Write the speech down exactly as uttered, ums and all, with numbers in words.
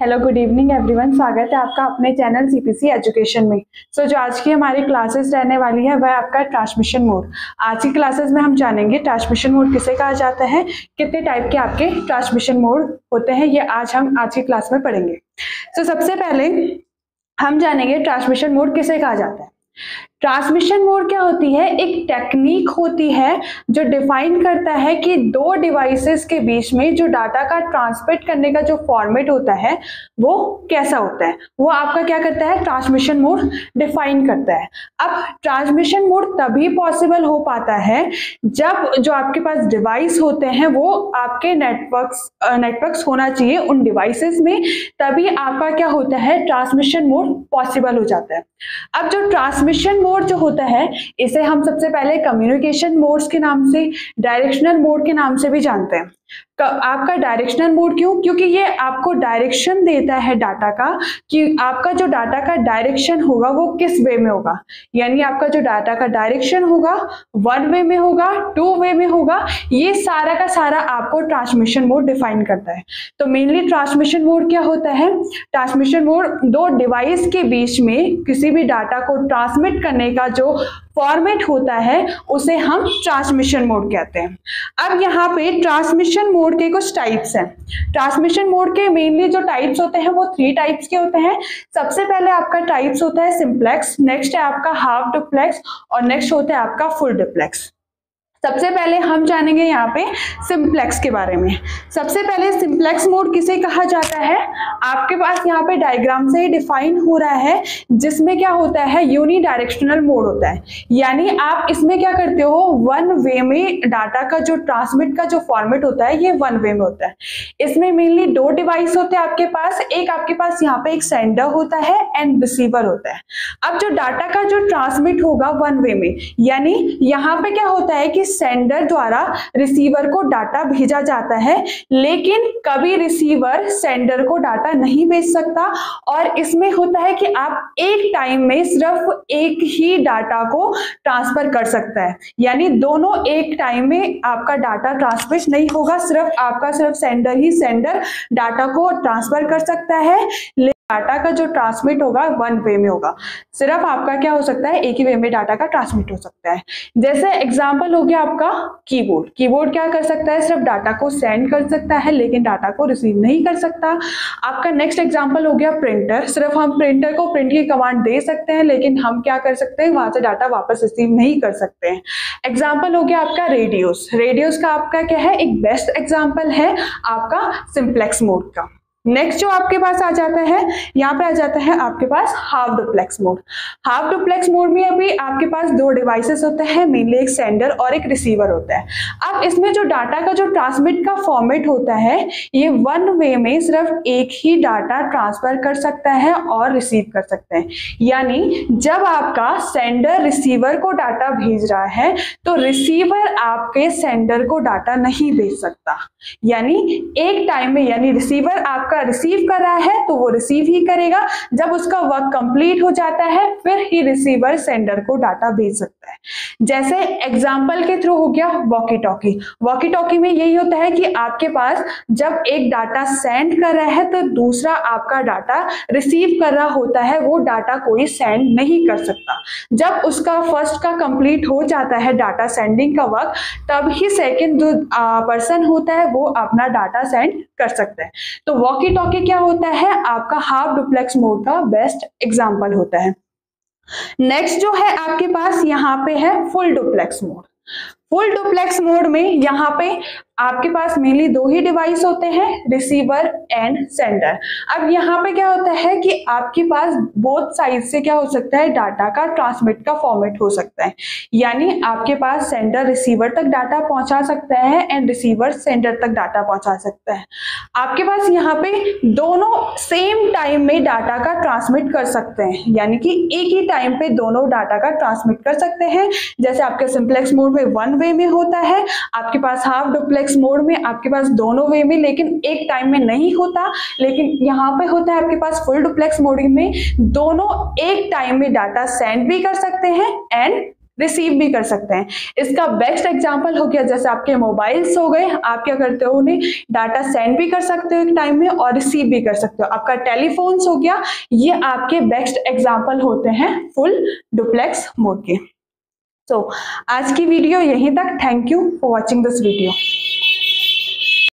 Hello good evening everyone, स्वागत है आपका अपने चैनल सीपीसी एजुकेशन में। सो so, जो आज की हमारी क्लासेस रहने वाली है वह आपका ट्रांसमिशन मोड। आज की क्लासेस में हम जानेंगे ट्रांसमिशन मोड किसे कहा जाता है, कितने टाइप के आपके ट्रांसमिशन मोड होते हैं, ये आज हम आज की क्लास में पढ़ेंगे। सो so, सबसे पहले हम जानेंगे ट्रांसमिशन मोड किसे कहा जाता है। ट्रांसमिशन मोड क्या होती है? एक टेक्निक होती है जो डिफाइन करता है कि दो डिवाइसेस के बीच में जो डाटा का ट्रांसमिट करने का जो फॉर्मेट होता है वो कैसा होता है, वो आपका क्या करता है, ट्रांसमिशन मोड डिफाइन करता है। अब ट्रांसमिशन मोड तभी पॉसिबल हो पाता है जब जो आपके पास डिवाइस होते हैं वो आपके नेटवर्क्स नेटवर्क्स होना चाहिए उन डिवाइसेस में, तभी आपका क्या होता है, ट्रांसमिशन मोड पॉसिबल हो जाता है। अब जो ट्रांसमिशन मोड जो होता है इसे हम सबसे पहले कम्युनिकेशन मोड्स के नाम से, डायरेक्शनल मोड के नाम से भी जानते हैं। आपका डायरेक्शनल मोड क्यों? क्योंकि ये आपको डायरेक्शन देता है डाटा का कि आपका जो डाटा का डायरेक्शन होगा वो किस वे में होगा, यानी आपका जो डाटा का डायरेक्शन होगा वन वे में होगा, टू वे में होगा, ये सारा का सारा आपको ट्रांसमिशन मोड डिफाइन करता है। तो मेनली ट्रांसमिशन मोड क्या होता है? ट्रांसमिशन मोड दो डिवाइस के बीच में किसी भी डाटा को ट्रांसमिट करने का जो फॉर्मेट होता है उसे हम ट्रांसमिशन मोड कहते हैं। अब यहाँ पे ट्रांसमिशन मोड के कुछ टाइप्स हैं। ट्रांसमिशन मोड के मेनली जो टाइप्स होते हैं वो थ्री टाइप्स के होते हैं। सबसे पहले आपका टाइप्स होता है सिंप्लेक्स, नेक्स्ट है आपका हाफ डुप्लेक्स और नेक्स्ट होता है आपका फुल डुप्लेक्स। सबसे पहले हम जानेंगे यहाँ पे सिंप्लेक्स के बारे में। सबसे पहले सिंप्लेक्स मोड किसे कहा जाता है? आपके पास यहाँ पे डायग्राम से ही डिफाइन हो रहा है, जिसमें क्या होता है, यूनी डायरेक्शनल मोड होता है, यानी आप इसमें क्या करते हो, वन वे में डाटा का जो ट्रांसमिट का जो फॉर्मेट होता है ये वन वे में होता है। इसमें मेनली दो डिवाइस होते हैं आपके पास, एक आपके पास यहाँ पे एक सेंडर होता है एंड रिसीवर होता है। अब जो डाटा का जो ट्रांसमिट होगा वन वे में, यानी यहाँ पे क्या होता है कि सेंडर द्वारा रिसीवर को डाटा भेजा जाता है, लेकिन कभी रिसीवर सेंडर को डाटा नहीं भेज सकता। और इसमें होता है कि आप एक टाइम में सिर्फ एक ही डाटा को ट्रांसफर कर सकता है, यानी दोनों एक टाइम में आपका डाटा ट्रांसमिट नहीं होगा, सिर्फ आपका सिर्फ सेंडर ही सेंडर डाटा को ट्रांसफर कर सकता है। डाटा का जो ट्रांसमिट होगा वन वे में होगा, सिर्फ आपका क्या हो सकता है, एक ही वे में डाटा का ट्रांसमिट हो सकता है। जैसे एग्जांपल हो गया आपका कीबोर्ड। कीबोर्ड क्या कर सकता है, सिर्फ डाटा को सेंड कर सकता है लेकिन डाटा को रिसीव नहीं कर सकता। आपका नेक्स्ट एग्जांपल हो गया प्रिंटर। सिर्फ हम प्रिंटर को प्रिंट की कमांड दे सकते हैं लेकिन हम क्या कर सकते हैं, वहां से डाटा वापस रिसीव नहीं कर सकते हैं। एग्जाम्पल हो गया आपका रेडियोस। रेडियोस का आपका क्या है, एक बेस्ट एग्जाम्पल है आपका सिंप्लेक्स मोड का। नेक्स्ट जो आपके पास आ जाता है, यहाँ पे आ जाता है आपके पास half duplex mode. Half duplex mode में अभी आपके पास दो डिवाइसेस होते हैं, मेनली एक सेंडर और एक रिसीवर होता है। अब इसमें जो डाटा का जो ट्रांसमिट का फॉर्मेट होता है ये वन वे में सिर्फ एक ही डाटा ट्रांसफर कर सकता है और रिसीव कर सकता है, यानी जब आपका सेंडर रिसीवर को डाटा भेज रहा है तो रिसीवर आपके सेंडर को डाटा नहीं भेज सकता, यानी एक टाइम में, यानी रिसीवर आपका रिसीव कर रहा है तो वो रिसीव ही करेगा, जब उसका वर्क कंप्लीट हो जाता है फिर ही रिसीवर सेंडर को डाटा भेज सकता है। जैसे एग्जांपल के थ्रू हो गया वॉकी टॉकी। वॉकी टॉकी में यही होता है कि आपके पास जब एक डाटा सेंड कर रहा है तो दूसरा आपका डाटा रिसीव कर रहा होता है, वो डाटा कोई सेंड नहीं कर सकता। जब उसका फर्स्ट का कंप्लीट हो जाता है डाटा सेंडिंग का वर्क, तब ही सेकेंड जो पर्सन होता है वो अपना डाटा सेंड कर सकता है। तो वॉकी टॉकी क्या होता है, आपका हाफ डुप्लेक्स मोड का बेस्ट एग्जांपल होता है। नेक्स्ट जो है आपके पास यहाँ पे है full duplex mode. Full duplex mode में यहाँ पे आपके पास मेनली दो ही डिवाइस होते हैं, रिसीवर एंड सेंडर। अब यहाँ पे क्या होता है कि आपके पास बोथ साइड से क्या हो सकता है, डाटा का ट्रांसमिट का फॉर्मेट हो सकता है, यानी आपके पास सेंडर रिसीवर तक डाटा पहुंचा सकता है एंड रिसीवर सेंडर तक डाटा पहुंचा सकता है। आपके पास यहाँ पे दोनों सेम टाइम में डाटा का ट्रांसमिट कर सकते हैं, यानी कि एक ही टाइम पे दोनों डाटा का ट्रांसमिट कर सकते हैं। जैसे आपके सिंप्लेक्स मोड में वन वे में होता है, आपके पास हाफ डुप्लेक्स मोड में आपके पास दोनों वे में लेकिन एक टाइम में नहीं होता, लेकिन यहाँ पे होता है आपके पास फुल डुप्लेक्स मोड में दोनों एक टाइम में डाटा सेंड भी कर सकते हैं एंड रिसीव भी कर सकते हैं। इसका बेस्ट एग्जांपल हो गया जैसे आपके मोबाइल्स हो गए, आप क्या करते हो उन्हें डाटा सेंड भी कर सकते हो एक टाइम में और रिसीव भी कर सकते हो। आपका टेलीफोन्स हो गया, ये आपके बेस्ट एग्जांपल होते हैं फुल डुप्लेक्स मोड के। सो so, आज की वीडियो यहीं तक। Thank you for watching this video.